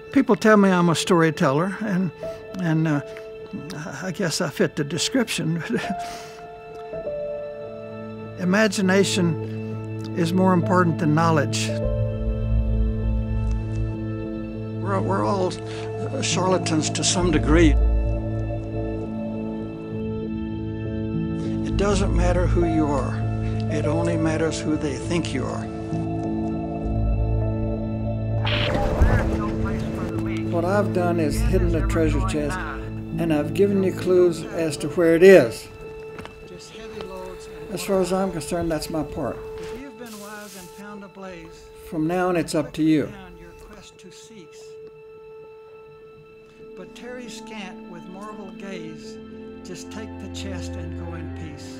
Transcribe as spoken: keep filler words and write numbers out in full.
People tell me I'm a storyteller, and and uh, I guess I fit the description. Imagination is more important than knowledge. We're, we're all charlatans to some degree. It doesn't matter who you are. It only matters who they think you are. What I've done is hidden the treasure chest, and I've given you clues as to where it is. As far as I'm concerned, that's my part. If you've been wise and found a blaze, from now on it's up to you. Your quest to cease. But tarry scant with marvel gaze, just take the chest and go in peace.